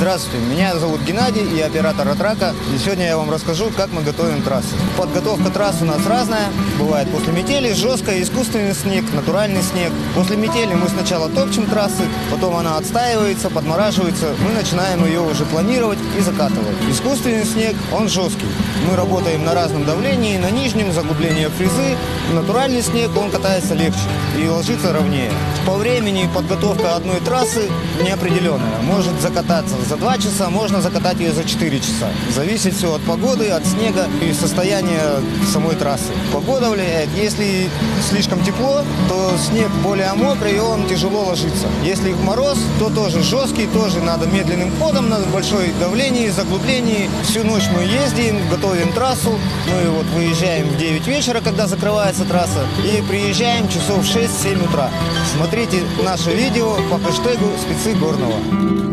Здравствуйте, меня зовут Геннадий, я оператор «Атрака». И сегодня я вам расскажу, как мы готовим трассы. Подготовка трасс у нас разная. Бывает после метели жесткая, искусственный снег, натуральный снег. После метели мы сначала топчем трассы, потом она отстаивается, подмораживается. Мы начинаем ее уже планировать и закатывать. Искусственный снег, он жесткий. Мы работаем на разном давлении, на нижнем, заглубление фрезы. Натуральный снег, он катается легче и ложится ровнее. По времени подготовка одной трассы неопределенная. Может закататься за 2 часа, можно закатать ее за 4 часа. Зависит все от погоды, от снега и состояния самой трассы. Погода влияет. Если слишком тепло, то снег более мокрый и он тяжело ложится. Если мороз, то тоже жесткий, тоже надо медленным ходом, надо большое давление, заглубление. Всю ночь мы ездим, готовим трассу. Мы вот выезжаем в 9 вечера, когда закрывается трасса, и приезжаем часов в 6-7 утра. Смотрите наше видео по хэштегу «Спецы Горного».